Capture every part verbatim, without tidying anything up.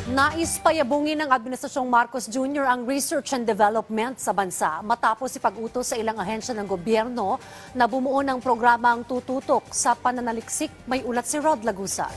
Nais payabungin ng Administrasyong Marcos Junior ang research and development sa bansa matapos ipag-utos sa ilang ahensya ng gobyerno na bumuo ng programang tututok sa pananaliksik. May ulat si Rod Lagusa.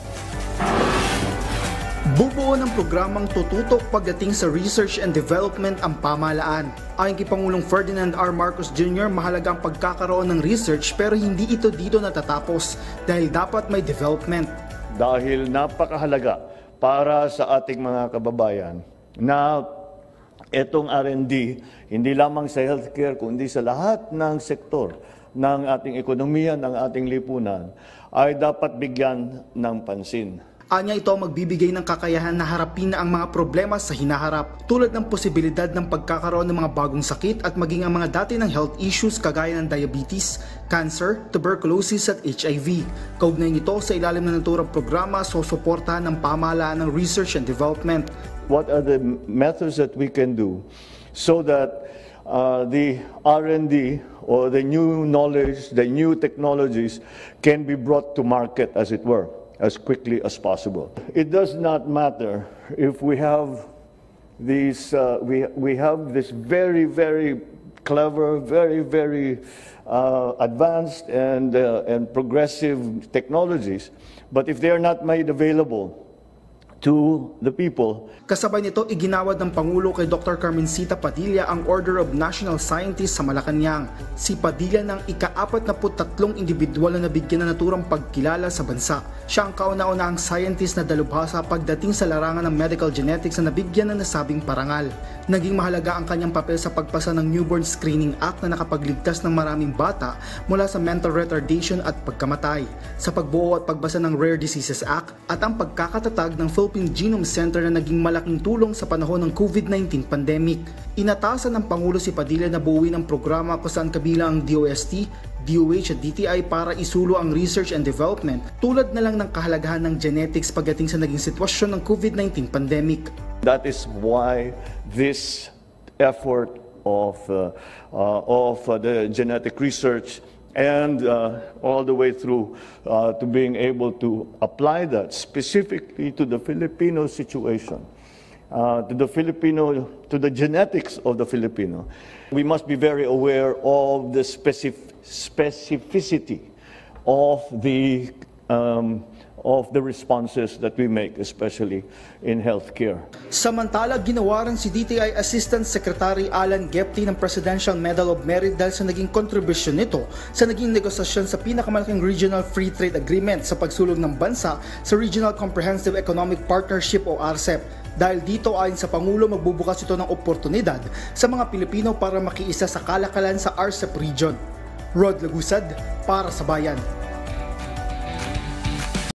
Bubuo ng programang tututok pagdating sa research and development ang pamahalaan. Ayon kay Pangulong Ferdinand R. Marcos Junior, mahalaga ang pagkakaroon ng research pero hindi ito dito natatapos dahil dapat may development. Dahil napakahalaga para sa ating mga kababayan na itong R and D, hindi lamang sa healthcare, kundi sa lahat ng sektor ng ating ekonomiya, ng ating lipunan, ay dapat bigyan ng pansin. Anya ito magbibigay ng kakayahan na harapin ang mga problema sa hinaharap, tulad ng posibilidad ng pagkakaroon ng mga bagong sakit at maging ang mga dati ng health issues kagaya ng diabetes, cancer, tuberculosis at H I V. Kaugnay nito sa ilalim ng naturang programa so suportahan ng pamahalaan ng research and development. What are the methods that we can do so that uh, the R and D or the new knowledge, the new technologies can be brought to market, as it were, as quickly as possible. It does not matter if we have these, uh, we, we have this very, very clever, very, very uh, advanced and, uh, and progressive technologies, but if they are not made available to the people. Kasabay nito, iginawad ng Pangulo kay Doctor Carmencita Padilla ang Order of National Scientists sa Malacanang. Si Padilla ng ika-apat na tatlong individual na nabigyan ng naturang pagkilala sa bansa. Siya ang kauna-unahang scientist na dalubhasa pagdating sa larangan ng medical genetics na nabigyan ng nasabing parangal. Naging mahalaga ang kanyang papel sa pagpasa ng Newborn Screening Act na nakapagligtas ng maraming bata mula sa mental retardation at pagkamatay, sa pagbuo at pagbasa ng Rare Diseases Act at ang pagkakatatag ng Philippine Genome Center na naging malaking tulong sa panahon ng COVID nineteen pandemic. Inatasan ng Pangulo si Padilla na buuin ang programa kung saan kabilang ang D O S T, D O H at D T I para isulo ang research and development tulad na lang ng kahalagahan ng genetics pagdating sa naging sitwasyon ng COVID nineteen pandemic. That is why this effort of, uh, uh, of uh, the genetic research and uh, all the way through uh, to being able to apply that specifically to the Filipino situation, uh, to the Filipino, to the genetics of the Filipino. We must be very aware of the specific, specificity of the um, of the responses that we make, especially in healthcare. Samantala, ginawaran si D T I Assistant Secretary Alan Gepti ng Presidential Medal of Merit dahil sa naging kontribusyon nito sa naging negosasyon sa pinakamalaking Regional Free Trade Agreement sa pagsulong ng bansa sa Regional Comprehensive Economic Partnership o R C E P. Dahil dito, ayon sa Pangulo, magbubukas ito ng oportunidad sa mga Pilipino para makiisa sa kalakalan sa R C E P region. Rod Lagusad, para sa Bayan.